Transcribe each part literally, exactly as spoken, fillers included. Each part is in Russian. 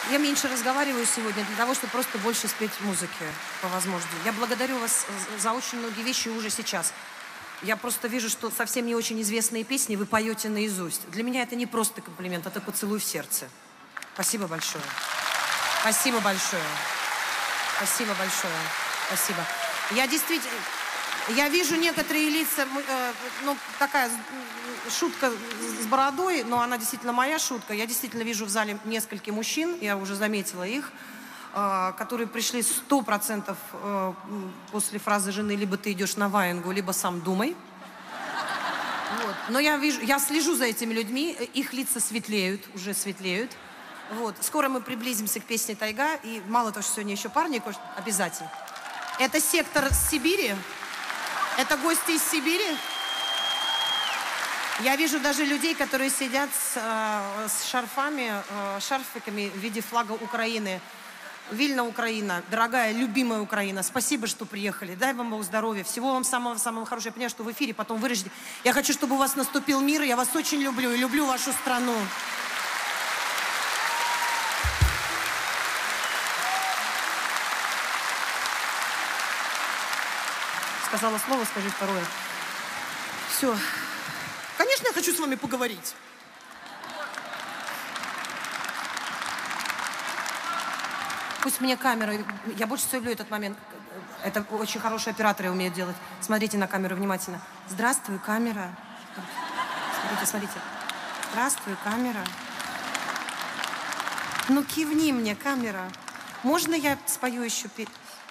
Я меньше разговариваю сегодня для того, чтобы просто больше спеть музыки по возможности. Я благодарю вас за очень многие вещи уже сейчас. Я просто вижу, что совсем не очень известные песни вы поете наизусть. Для меня это не просто комплимент, это поцелуй в сердце. Спасибо большое. Спасибо большое. Спасибо большое. Спасибо. Я действительно... Я вижу некоторые лица, э, ну, такая шутка с бородой, но она действительно моя шутка. Я действительно вижу в зале несколько мужчин, я уже заметила их, э, которые пришли сто процентов э, после фразы жены «либо ты идешь на ваенгу, либо сам думай». Вот. Но я вижу, я слежу за этими людьми, их лица светлеют, уже светлеют. Вот. Скоро мы приблизимся к песне «Тайга», и мало того, что сегодня еще парни, обязательно. Это сектор Сибири. Это гости из Сибири. Я вижу даже людей, которые сидят с, э, с шарфами, э, шарфиками в виде флага Украины. Вильна, Украина, дорогая, любимая Украина, спасибо, что приехали. Дай вам Бог здоровья, всего вам самого-самого хорошего. Я понимаю, что в эфире потом выразите. Я хочу, чтобы у вас наступил мир, я вас очень люблю и люблю вашу страну. Сказала слово, скажи второе. Все. Конечно, я хочу с вами поговорить. Пусть мне камера... Я больше всего люблю этот момент. Это очень хорошие операторы умеют делать. Смотрите на камеру внимательно. Здравствуй, камера. Смотрите, смотрите. Здравствуй, камера. Ну, кивни мне, камера. Можно я спою еще песню?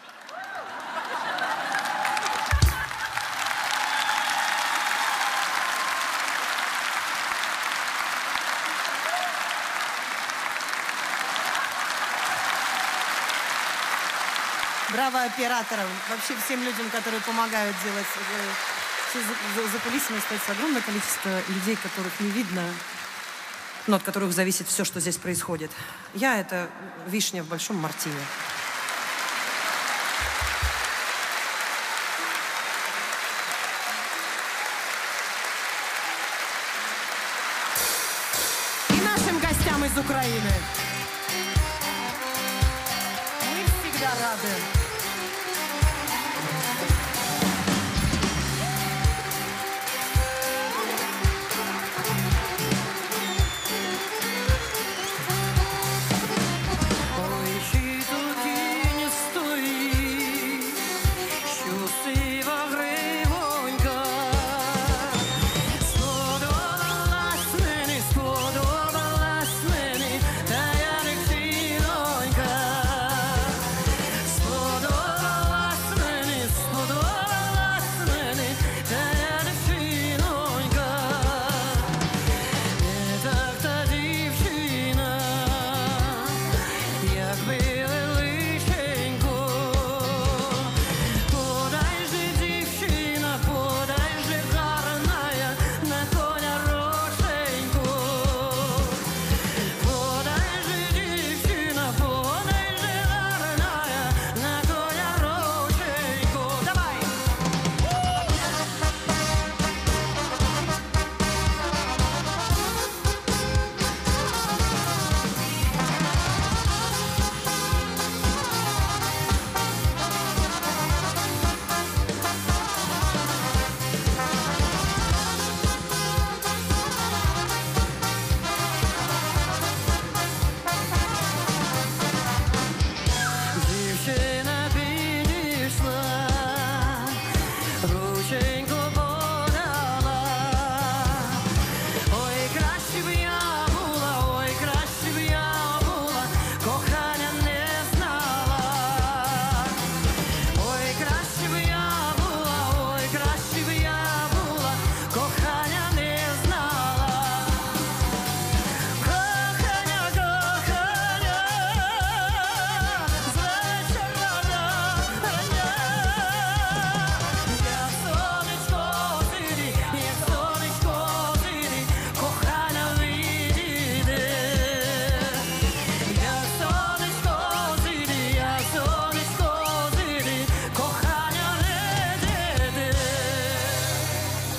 Браво операторам, вообще всем людям, которые помогают делать. За, за кулисами стоит огромное количество людей, которых не видно, но от которых зависит все, что здесь происходит. Я — это вишня в большом мартине. И нашим гостям из Украины. Мы всегда рады.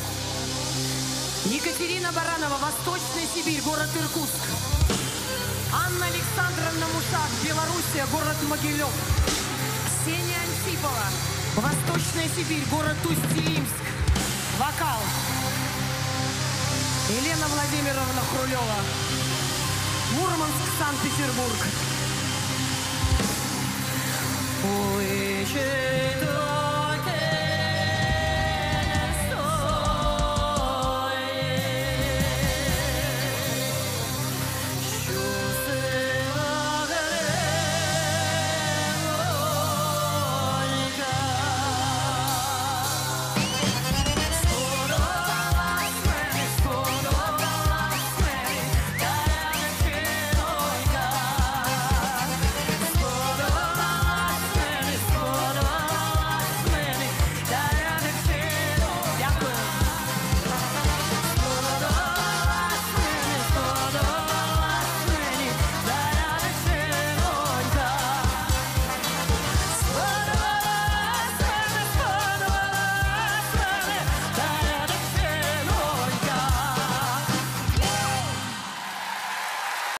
Екатерина Баранова, Восточная Сибирь, город Иркутск. Анна Александровна Мушак, Белоруссия, город Могилев. Ксения Антипова, Восточная Сибирь, город Усть-Илимск. Вокал. Елена Владимировна Хрулева, Мурманск, Санкт-Петербург. Ой,